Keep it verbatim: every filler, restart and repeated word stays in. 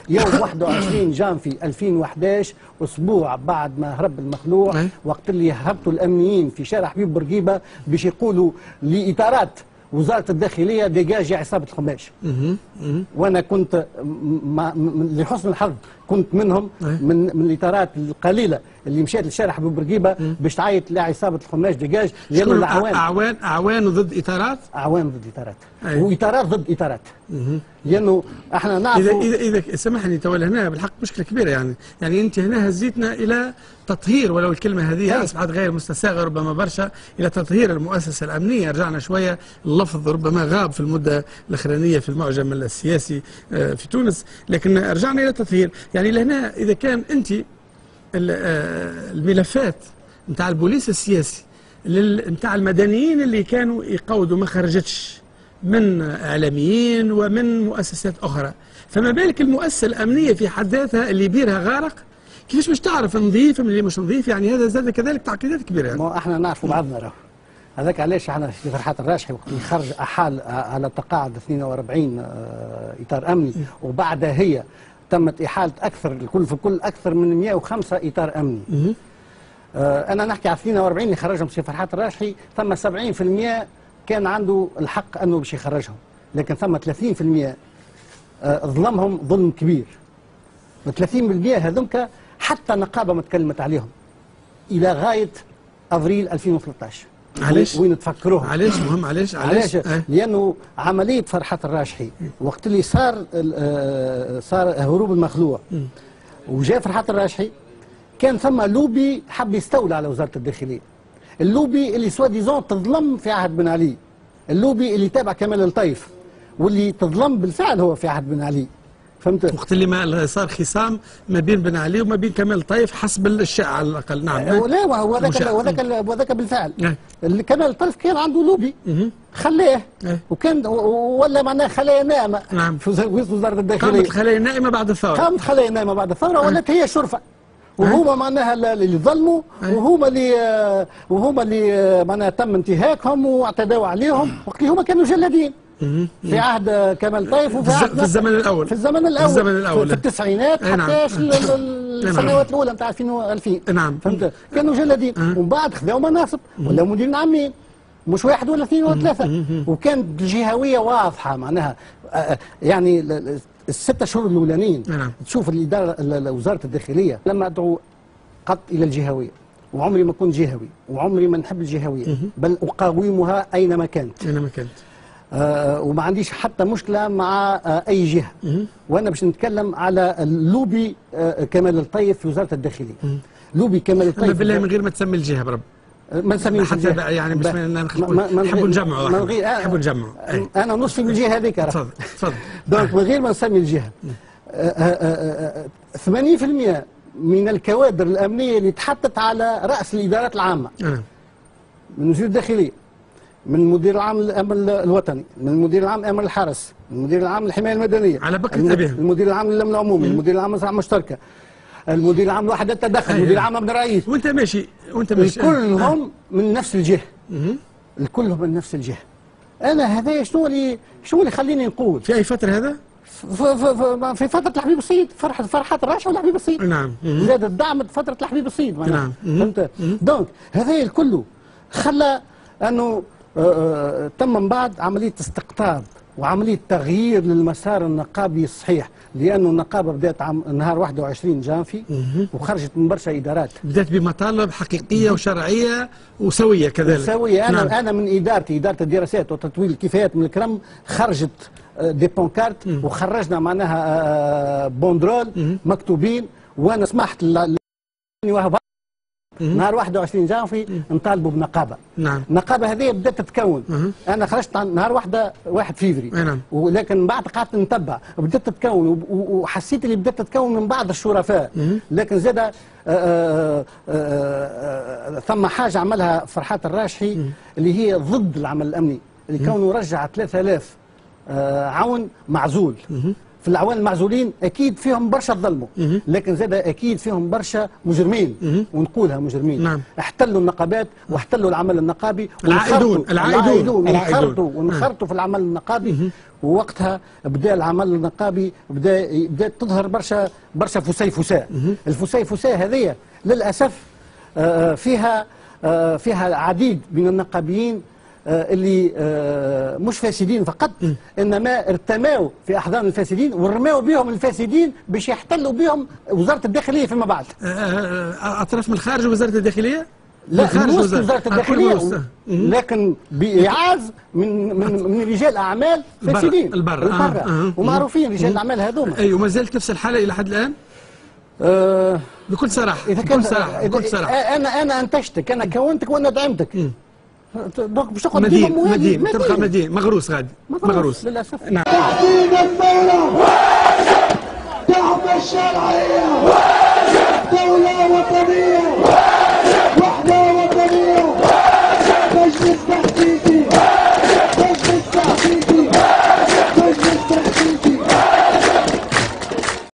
يوم واحد وعشرين جانفي ألفين وأحد عشر، اسبوع بعد ما هرب المخلوع، وقت اللي هبطوا الامنيين في شارع حبيب بورقيبه باش يقولوا لاطارات وزاره الداخليه ديجاج يا عصابه الخماش. وانا كنت لحسن الحظ كنت منهم، من من الاطارات القليله اللي مشات لشارع حبيب بورقيبه باش تعيط لعصابه الخماش ديجاج، لانه الاعوان اعوان اعوان ضد اطارات، اعوان ضد اطارات، واطارات ضد اطارات. لانه احنا نعرفوا اذا اذا اذا سامحني تو هنا بالحق مشكله كبيره، يعني يعني انت هنا هزيتنا الى تطهير، ولو الكلمه هذه اصبحت غير مستساغه ربما برشا، الى تطهير المؤسسه الامنيه. رجعنا شويه، اللفظ ربما غاب في المده الاخرانيه في المعجم السياسي في تونس، لكن رجعنا الى تطهير. يعني لهنا اذا كان انت الملفات نتاع البوليس السياسي نتاع المدنيين اللي كانوا يقودوا ما خرجتش من اعلاميين ومن مؤسسات اخرى، فما بالك المؤسسه الامنيه في حد ذاتها اللي بيرها غارق، كيفاش باش تعرف نظيف من اللي مش نظيف؟ يعني هذا زاد كذلك تعقيدات كبيره. يعني ما احنا نعرفوا بعضنا راهو، هذاك علاش احنا في فرحات الراشحي وقت اللي خرج احال على تقاعد اثنين وأربعين اطار امني، وبعدها هي تمت احاله اكثر الكل في الكل اكثر من مئة وخمسة اطار امني. آه انا نحكي على اثنين وأربعين اللي خرجهم في فرحات الراشحي، ثم سبعين بالمئة كان عنده الحق انه باش يخرجهم، لكن ثم ثلاثين بالمئة آه ظلمهم ظلم كبير. ال ثلاثين بالمئة هذوك حتى النقابه ما تكلمت عليهم الى غايه افريل ألفين وثلاثة عشر. علاش؟ وين تفكروهم؟ علاش مهم؟ علاش؟ علاش؟ اه؟ لانه عمليه فرحات الراشحي وقت اللي صار صار هروب المخلوع وجاء فرحات الراشحي، كان ثم لوبي حب يستولى على وزاره الداخليه. اللوبي اللي سوا ديزون تظلم في عهد بن علي، اللوبي اللي تابع كمال الطيف واللي تظلم بالفعل هو في عهد بن علي. فهمت؟ وقت اللي ما صار خصام ما بين بن علي وما بين كمال الطيف حسب الشائع على الاقل. نعم. أه لا وذاك وذاك وذاك بالفعل. اللي كمال الطيف كان عنده لوبي خلاه، وكان ولا معناه خلايا نائمه. نعم. في وزاره الداخليه قامت الخلايا النائمه بعد الثوره. قامت خلايا نائمه بعد الثوره، ولات هي شرفه. وهما معناها اللي ظلموا، وهما اللي وهما اللي معناها تم انتهاكهم واعتدوا عليهم وقت اللي هما كانوا جلادين. في عهد كمال طيف وفي عهد في الزمن الاول في الزمن الاول في الزمن الاول في التسعينات حتى السنوات الاولى نتاع ألفين. نعم. فهمت؟ كانوا جلادين ومن بعد خذاو مناصب ولا مديرين عامين، مش واحد ولا اثنين ولا ثلاثه، وكانت الجهويه واضحه معناها. يعني الست اشهر الاولانيين تشوف الاداره وزاره الداخليه لما ادعو قط الى الجهويه، وعمري ما كنت جهوي وعمري ما نحب الجهويه، بل اقاومها اينما كانت. اينما كانت. آه وما عنديش حتى مشكله مع آه اي جهه. وانا باش نتكلم على اللوبي آه كمال الطيف في وزاره الداخليه. لوبي كمال الطيف بالله من غير ما تسمي الجهه برب. ما نسميوش حتى الجهه يعني باش نحبوا نجمعوا نحبوا نجمعوا. انا نصفي من الجهه هذيك. تفضل تفضل. دونك من غير ما نسمي الجهه، ثمانين بالمئة من الكوادر الامنيه اللي تحطت على راس الادارات العامه، من وزير الداخليه، من المدير العام للامن الوطني، من المدير العام لامن الحرس، من المدير العام للحمايه المدنيه، على بكرة بهم، المدير العام للامن العمومي، المدير العام للمصلحه المشتركه، المدير العام لوحدات التدخل، المدير العام لامن الرئيس، وانت ماشي وانت ماشي كلهم من نفس الجهه. الكلهم من نفس الجهه. انا هذا شنو اللي شنو اللي يخليني نقول في اي فتره هذا؟ في, في فتره الحبيب السيد، فرحه فرحات الراشحي والحبيب السيد. نعم. زادت دعمت فتره الحبيب السيد. نعم. فهمت؟ دونك هذا الكل خلى انه آه تم من بعد عمليه استقطاب وعمليه تغيير للمسار النقابي الصحيح، لانه النقابه بدات عم نهار واحد وعشرين جانفي وخرجت من برشا ادارات، بدات بمطالب حقيقيه وشرعيه وسويه كذلك. سويه. انا نعم. انا من ادارتي اداره الدراسات وتطوير الكفايات من الكرم خرجت دي بونكارت وخرجنا معناها بوندرول مكتوبين، وانا سمحت وهب نهار واحد وعشرين جانفي نطالبوا بنقابه. نعم. النقابه هذه بدات تتكون. أه. انا خرجت نهار واحد واحد فيفري. نعم. ولكن من بعد قعدت نتبع بدات تتكون، وحسيت اللي بدات تتكون من بعض الشرفاء. أه. لكن زاد آآ آآ آآ ثم حاجه عملها فرحات الراشحي أه. اللي هي ضد العمل الامني، اللي كونه رجع ثلاثة آلاف عون معزول. أه. في العوان المعزولين اكيد فيهم برشا ظلموا، لكن زاد اكيد فيهم برشا مجرمين، ونقولها مجرمين. نعم. احتلوا النقابات واحتلوا العمل النقابي، العائدون العائدون انخرطوا وانخرطوا في العمل النقابي. ووقتها بدا العمل النقابي بدا بدات تظهر برشا برشا فسيفساء. الفسيفساء هذه للاسف فيها فيها العديد من النقابيين اللي مش فاسدين فقط، انما ارتماوا في احضان الفاسدين ورماوا بهم الفاسدين باش يحتلوا بهم وزاره الداخليه فيما بعد. اطراف من الخارج وزاره الداخليه؟ لا من وسط وزاره الداخليه، لكن بايعاز من من من رجال اعمال فاسدين البر البر آه. ومعروفين رجال الاعمال هذوما. اي وما زالت نفس الحاله الى حد الان؟ أه بكل صراحه إذا بكل صراحه بكل صراحه انا انا انتجتك، انا كونتك وانا دعمتك. دونك باش تقعد مدين مدين تبقى مدين مغروس غادي مغروس للاسف. نعم. تحديد الثوره واجب، دعم الشرعيه واجب، دوله وطنيه